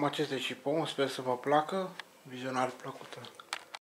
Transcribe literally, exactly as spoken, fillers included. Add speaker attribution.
Speaker 1: Cam acesta e șiponul, sper să vă placă. Vizionare plăcută!